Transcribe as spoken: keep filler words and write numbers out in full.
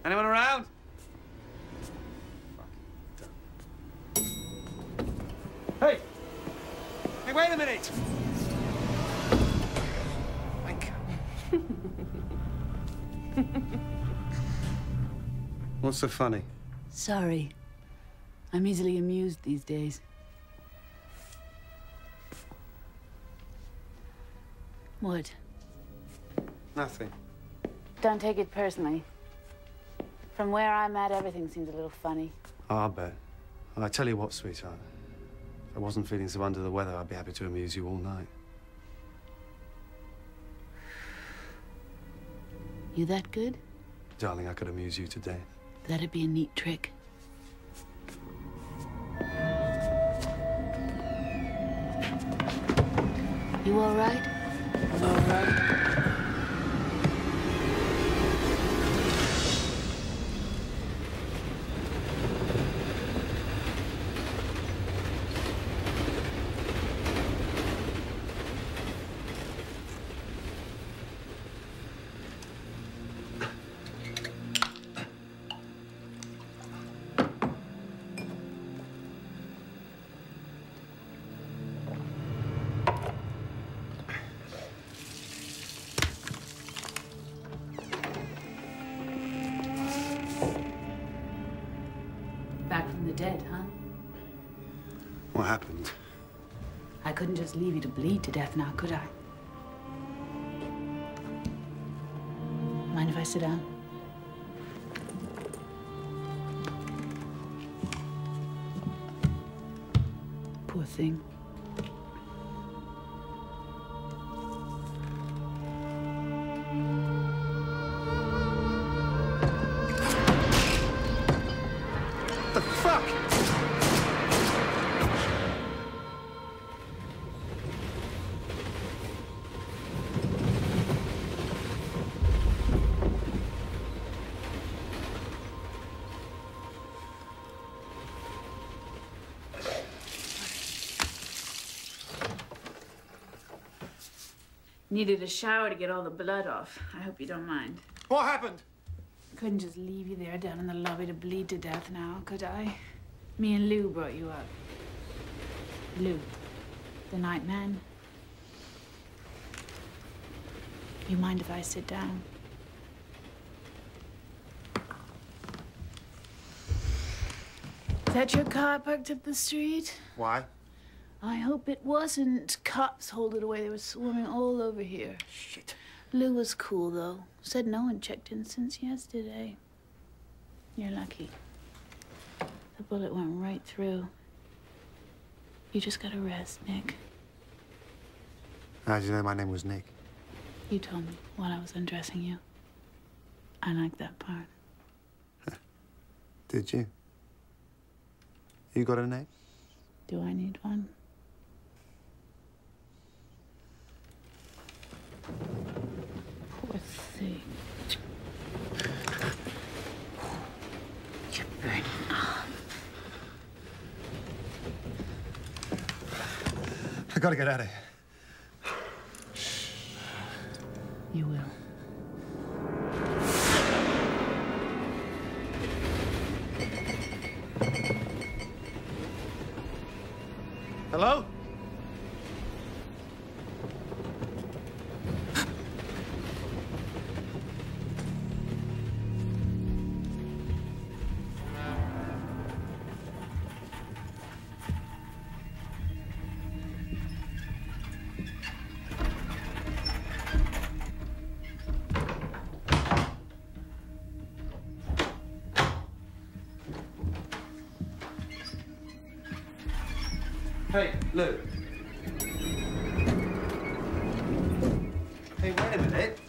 Anyone around? Hey! Hey, wait a minute! Thank you. What's so funny? Sorry. I'm easily amused these days. What? Nothing. Don't take it personally. From where I'm at, everything seems a little funny. Oh, I bet. Well, I tell you what, sweetheart. If I wasn't feeling so under the weather, I'd be happy to amuse you all night. You that good? Darling, I could amuse you to death. That'd be a neat trick. You all right? You all right? Back from the dead, huh? What happened? I couldn't just leave you to bleed to death now, could I? Mind if I sit down? Poor thing. The fuck? Needed a shower to get all the blood off. I hope you don't mind. What happened? Couldn't just leave you there down in the lobby to bleed to death now, could I? Me and Lou brought you up. Lou, the night man. You mind if I sit down? Is that your car parked up the street? Why? I hope it wasn't. Cops hold it away. They were swarming all over here. Shit. Lou was cool, though. Said no one checked in since yesterday. You're lucky. The bullet went right through. You just gotta rest, Nick. How did you know my name was Nick? You told me while I was undressing you. I like that part. Did you? You got a name? Do I need one? Poor thing. You're burning up. I gotta get out of here. You will. Hello? Hey, Lou. Hey, wait a minute.